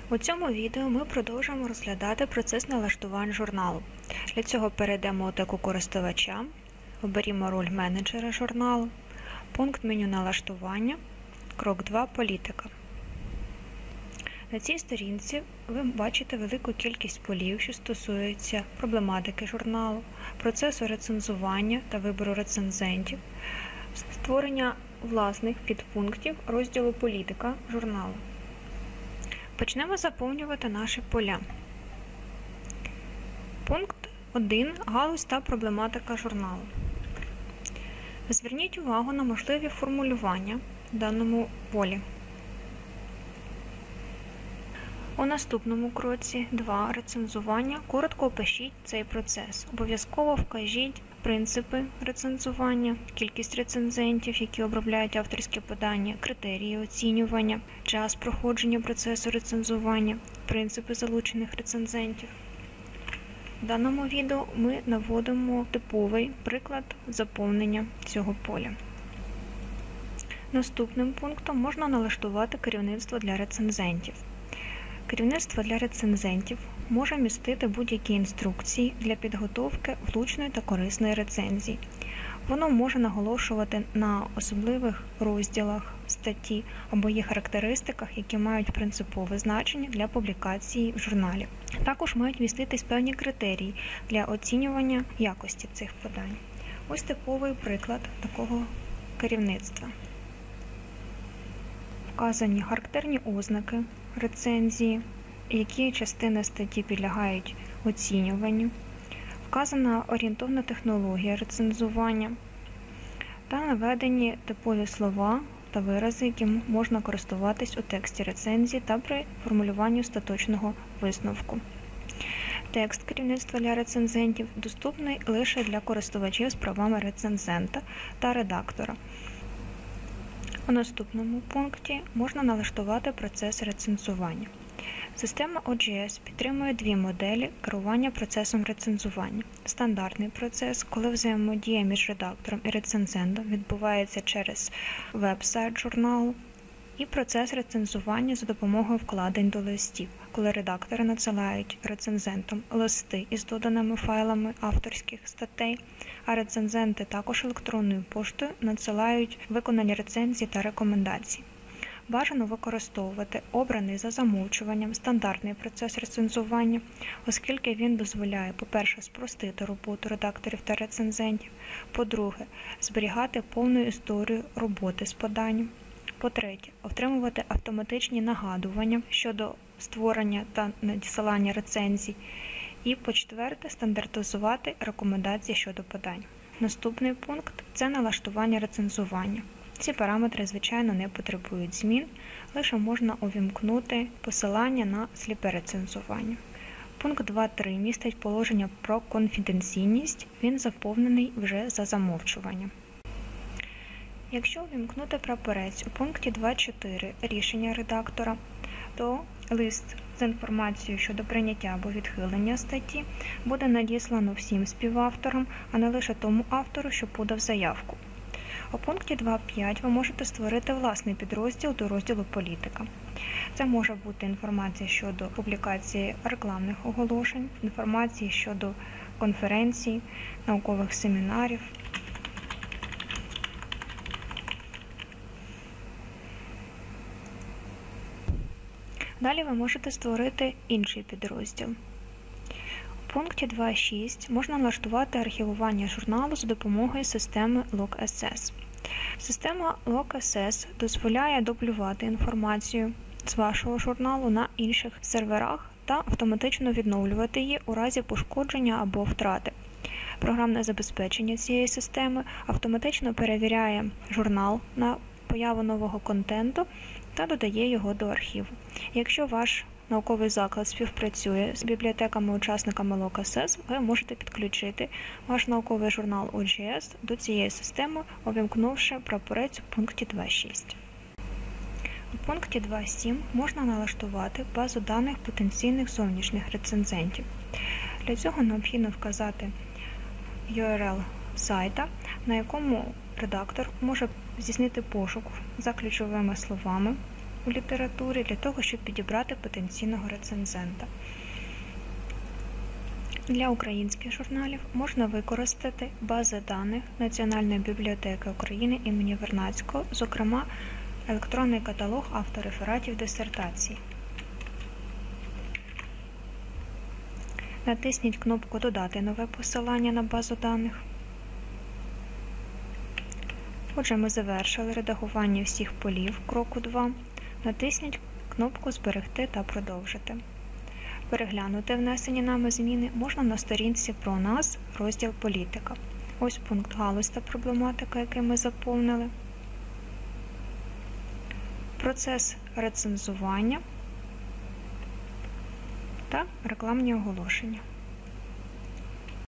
У цьому відео ми продовжуємо розглядати процес налаштувань журналу. Для цього перейдемо у теку користувача, оберімо роль менеджера журналу, пункт меню налаштування, крок 2 політика. На цій сторінці ви бачите велику кількість полів, що стосуються проблематики журналу, процесу рецензування та вибору рецензентів, створення власних підпунктів розділу політика журналу. Почнемо заповнювати наші поля. Пункт 1. Галузь та проблематика журналу. Зверніть увагу на можливі формулювання в даному полі. У наступному кроці 2. Рецензування. Коротко опишіть цей процес. Обов'язково вкажіть принципи рецензування, кількість рецензентів, які обробляють авторське подання, критерії оцінювання, час проходження процесу рецензування, принципи залучених рецензентів. В даному відео ми наводимо типовий приклад заповнення цього поля. Наступним пунктом можна налаштувати керівництво для рецензентів. Керівництво для рецензентів може містити будь-які інструкції для підготовки влучної та корисної рецензії. Воно може наголошувати на особливих розділах статті або їх характеристиках, які мають принципове значення для публікації в журналі. Також мають міститись певні критерії для оцінювання якості цих подань. Ось типовий приклад такого керівництва. Вказані характерні ознаки рецензії, які частини статті підлягають оцінюванню, вказана орієнтовна технологія рецензування та наведені типові слова та вирази, яким можна користуватись у тексті рецензії та при формулюванні остаточного висновку. Текст керівництва для рецензентів доступний лише для користувачів з правами рецензента та редактора. У наступному пункті можна налаштувати процес рецензування. Система OJS підтримує дві моделі керування процесом рецензування. Стандартний процес, коли взаємодія між редактором і рецензентом відбувається через веб-сайт журналу, і процес рецензування за допомогою вкладень до листів, коли редактори надсилають рецензентам листи із доданими файлами авторських статей, а рецензенти також електронною поштою надсилають виконані рецензії та рекомендації. Бажано використовувати обраний за замовчуванням стандартний процес рецензування, оскільки він дозволяє, по-перше, спростити роботу редакторів та рецензентів, по-друге, зберігати повну історію роботи з поданням, по-третє, отримувати автоматичні нагадування щодо створення та надсилання рецензій, і, по-четверте, стандартизувати рекомендації щодо подань. Наступний пункт – це налаштування рецензування. Ці параметри, звичайно, не потребують змін, лише можна увімкнути посилання на сліпе рецензування. Пункт 2.3 містить положення про конфіденційність, він заповнений вже за замовчуванням. Якщо увімкнути прапорець у пункті 2.4 рішення редактора, то лист з інформацією щодо прийняття або відхилення статті буде надіслано всім співавторам, а не лише тому автору, що подав заявку. У пункті 2.5 ви можете створити власний підрозділ до розділу «Політика». Це може бути інформація щодо публікації рекламних оголошень, інформації щодо конференцій, наукових семінарів. Далі ви можете створити інший підрозділ. У пункті 2.6 можна налаштувати архівування журналу за допомогою системи LogSS. Система LogSS дозволяє дублювати інформацію з вашого журналу на інших серверах та автоматично відновлювати її у разі пошкодження або втрати. Програмне забезпечення цієї системи автоматично перевіряє журнал на появу нового контенту та додає його до архіву. Якщо ваш науковий заклад співпрацює з бібліотеками-учасниками LogSS, ви можете підключити ваш науковий журнал OJS до цієї системи, увімкнувши прапорець у пункті 2.6. У пункті 2.7 можна налаштувати базу даних потенційних зовнішніх рецензентів. Для цього необхідно вказати URL сайта, на якому редактор може здійснити пошук за ключовими словами у літературі для того, щоб підібрати потенційного рецензента. Для українських журналів можна використати бази даних Національної бібліотеки України імені Вернадського, зокрема електронний каталог авторефератів дисертацій. Натисніть кнопку «Додати нове посилання на базу даних». Отже, ми завершили редагування всіх полів кроку 2. Натисніть кнопку «Зберегти та продовжити». Переглянути внесені нами зміни можна на сторінці «Про нас», розділ «Політика». Ось пункт «Галузь та проблематика», який ми заповнили. Процес рецензування та рекламні оголошення.